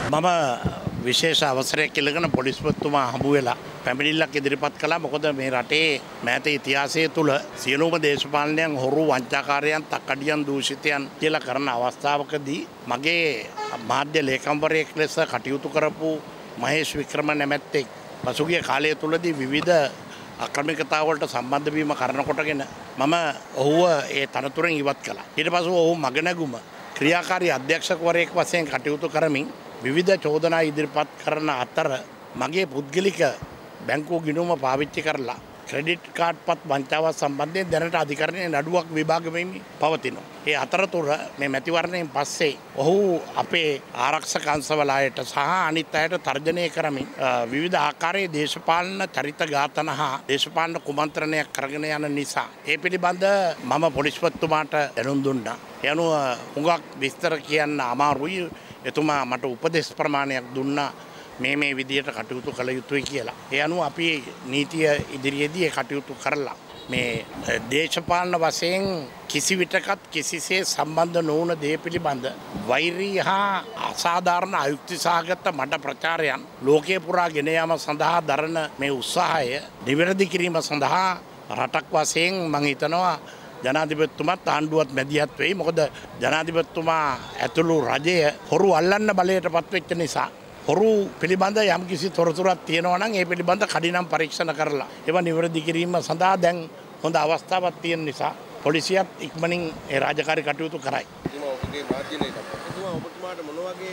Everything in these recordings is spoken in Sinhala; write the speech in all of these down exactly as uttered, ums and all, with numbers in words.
මම විශේෂ අවසරයක් ඉල්ලගෙන පොලිස්පතිතුමා හමු වෙලා පැමිණිල්ලක් ඉදිරිපත් කළා. මොකද මේ රටේ මෑත ඉතිහාසය තුළ සියලුම දේශපාලනයන් හොරු වංචාකාරයන් තක්කඩියන් දූෂිතයන් කියලා කරන අවස්ථාවකදී මගේ මාධ්‍ය ලේකම්වරයෙක් ලෙස කටයුතු කරපු මහේෂ් වික්‍රම නැමැත්තෙක් පසුගිය කාලය තුළදී විවිධ අක්‍රමිකතාවලට සම්බන්ධ වීම කරන කොටගෙන මම ඔහුව ඒ තනතුරෙන් ඉවත් කළා. ඊට පස්ව ඔහු මගනැගුම ක්‍රියාකාරී අධ්‍යක්ෂකවරයෙක් වශයෙන් කටයුතු කරමින් විවිධ චෝදනා ඉදිරිපත් කරන අතර මගේ පුද්ගලික බැංකුව ගිණුම පාවිච්චි කරලා ක්‍රෙඩිට් කාඩ් පත් වංචාව සම්බන්ධයෙන් දැනට අධිකරණයේ නඩුවක් විභාග වෙමින් පවතිනවා. ඒ අතරතුර මේ මැතිවරණයෙන් පස්සේ ඔහු අපේ ආරක්ෂක අංශවල අයට සහ අනිත් අයට තර්ජනය කරමින් විවිධ ආකාරයේ දේශපාලන චරිත ඝාතන හා දේශපාලන කුමන්ත්‍රණයක් කරගෙන යන නිසා ඒ පිළිබඳ මම පොලිස්පතිතුමාට දැනුම් දුන්නා. ඒ අනුව හුඟක් විස්තර කියන්න අමාරුයි. එතුමා මට උපදෙස් ප්‍රමාණයක් දුන්නා මේ මේ විදියට කටයුතු කළ යුතුයි කියලා. ඒ අනුව අපි නීතිය ඉදිරියේදී ඒ කටයුතු කරලා මේ දේශපාලන වශයෙන් කිසිවිටකත් කිසිසේ සම්බන්ධ නොවුන දේ පිළිබඳ වෛරී හා අසාධාරණ අයුක්තිසහගත මඩ ප්‍රචාරයන් ලෝකයේ පුරා ගෙන යාම සඳහා දරන මේ උත්සාහය නිවැරදි කිරීම සඳහා රටක් වශයෙන් මම හිතනවා ජනාධිපතිතුමාත් ආණ්ඩුවත් මැදිහත් වෙයි. මොකද ජනාධිපතිතුමා ඇතුළු රජය හොරු අල්ලන්න බලයට පත්වෙච්ච නිසා හොරු පිළිබඳ යම් කිසි තොරතුරක් තියෙනවා නම් ඒ පිළිබඳ කඩිනම් පරීක්ෂණ කරලා ඒවා නිවැරදි කිරීම සඳහා දැන් හොඳ අවස්ථාවක් තියෙන නිසා පොලිසියත් ඉක්මනින් ඒ රාජකාරී කටයුතු කරයි. ඔබගේ මාධ්‍යලේක ඔබතුමා ඔබතුමාට මොන වගේ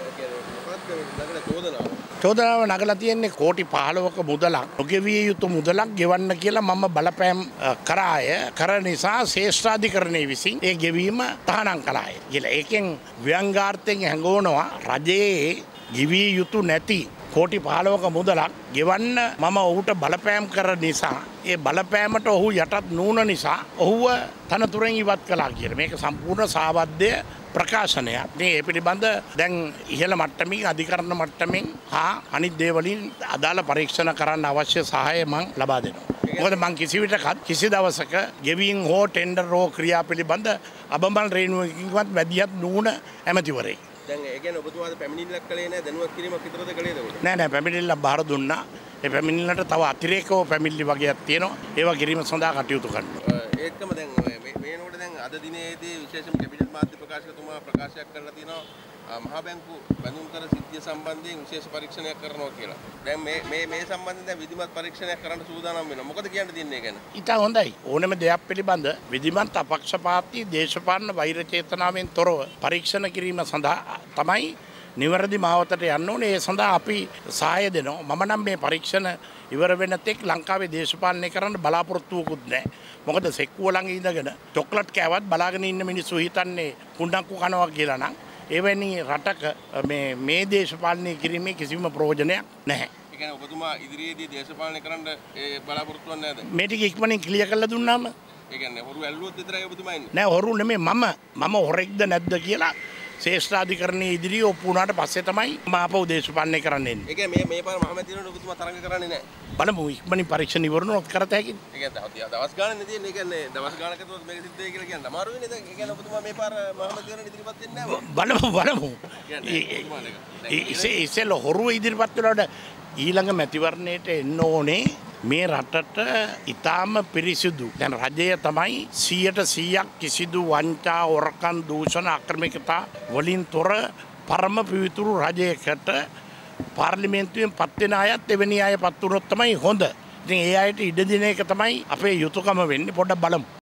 කියන්නේ මොකක්ද චෝදනාව? චෝදනාව නගලා තියෙන්නේ කෝටි පහළොවක මුදලක් නොගෙවිය යුතු මුදලක් ගෙවන්න කියලා මම බලපෑම් කරාය කර නිසා ශ්‍රේෂ්ඨාධිකරණයේ විසින් ඒ ගෙවීම තහනම් කළාය කියලා. ඒකෙන් ව්‍යංගාර්ථයෙන් හැඟවනවා රජයේ ගෙවිය යුතු නැති කෝටි පහළොවක මුදලක් ගෙවන්න මම ඔහුට බලපෑම් කර නිසා ඒ බලපෑමට ඔහු යටත් නුන නිසා ඔහුව තනතුරෙන් ඉවත් කළා කියලා. මේක සම්පූර්ණ සාවද්‍ය ප්‍රකාශනයක්. මේ ඒ පිළිබඳ දැන් ඉහළ මට්ටමින් අධිකරණ මට්ටමින් හා අනිත් දේවලින් අදාළ පරීක්ෂණ කරන්න අවශ්‍ය සහාය මම ලබා දෙනවා. මොකද මං කිසි විටකත් කිසි දවසක ගෙවීම් හෝ ටෙන්ඩර් හෝ ක්‍රියා පිළිබඳ අබමල් රේණුවකින්වත් වැදියත් නුන ඇමතිවරයෙක්. දැන් ඒ කියන්නේ ඔබතුමාද පැමිණිල්ලක් කළේ නැහැ දැනුවත් කිරීමක් විතරද කළේද ඔබ? නෑ නෑ පැමිණිල්ලක් බාර දුන්නා. ඒ පැමිණිල්ලට තව අතිරේකව පැමිණිලි වගේක් තියෙනවා. ඒවා කිරීම සඳහා කටයුතු කරනවා. ඒකම දැන් මේනකොට දැන් අද දිනේදී විශේෂම කැබිනට් මාධ්‍ය ප්‍රකාශකතුමා ප්‍රකාශයක් කරලා තියෙනවා මහා බැංකු බැඳුම් කර සිද්ධිය සම්බන්ධයෙන් විශේෂ පරීක්ෂණයක් කරනවා කියලා. දැන් මේ මේ මේ සම්බන්ධයෙන් දැන් විධිමත් පරීක්ෂණයක් කරන්න සූදානම් වෙනවා. මොකද කියන්න තියන්නේ ගැන? ඊට හොඳයි. ඕනෑම දෙයක් පිළිබඳ විධිමත් අපක්ෂපාතී දේශපාලන වෛර චේතනාවෙන් තොරව පරීක්ෂණ කිරීම සඳහා තමයි නිවැරදි මාවතට යන්න ඕනේ. ඒ සඳහා අපි සහාය දෙනවා. මම නම් මේ පරීක්ෂණ ඉවර වෙන තෙක් ලංකාවේ දේශපාලනය කරන්න බලාපොරොත්තුවකුත් නැහැ. මොකද සෙක්කුව ළඟ ඉඳගෙන චොක්ලට් කෑවත් බලාගෙන ඉන්න මිනිස්සු හිතන්නේ කුණ්ඩක්කු කනවා කියලා නම් එවැනි රටක මේ මේ දේශපාලනය කිරීමේ කිසිම ප්‍රයෝජනයක් නැහැ. ඒ කියන්නේ ඔබතුමා ඉදිරියේදී දේශපාලනය කරන්න ඒ බලාපොරොත්තු වෙන්නේ නැද්ද? මේ ටික ඉක්මනින් ක්ලියර් කරලා දුන්නාම ඒ කියන්නේ හොරු ඇල්ලුවොත් විතරයි ඔබතුමා ඉන්නේ. නෑ හොරු නෙමෙයි මම මම හොරෙක්ද නැද්ද කියලා ශ්‍රේෂ්ඨාධිකරණයේ ඉදිරියේ ඔප්පු වුණාට පස්සේ තමයි මම ආපහු දේශපාලනය කරන්න එන්නේ. ඒ කියන්නේ මේ මේ පාර මහමැතිවරණ ඔබතුමා තරඟ කරන්නේ නැහැ. බලමු ඉක්මනින් පරීක්ෂණ ඉවරනොත් කරත හැකියි. ඒ කියන්නේ දවස් ගානක් නෙදී ඒ කියන්නේ දවස් ගානකටවත් මේක සිද්ධ වෙයි කියලා කියන්න අමාරු වෙන්නේ. ඒ කියන්නේ ඔබතුමා මේ පාර මහමැතිවරණ ඉදිරිපත් වෙන්නේ නැහැ. බලමු බලමු. ඒ ඉස්සෙල්ල හොරු ඉදිරිපත් වෙනකොට ඊළඟ මැතිවරණයට එන්න ඕනේ මේ රටට ඉතාම පිරිසිදු දැන් රජය තමයි සියයට සීයක් කිසිදු වංචා හොරකම් දූෂණ අක්‍රමිකතා වලින් තොර පරම පිවිතුරු රජයකට පාර්ලිමේන්තුවෙන් පත් වෙන අයත් එවැනි අය පත් වුණොත් තමයි හොඳ. ඉතින් ඒ අයට ඉඩ දෙන එක තමයි අපේ යුතුයකම වෙන්නේ. පොඩ්ඩක් බලමු.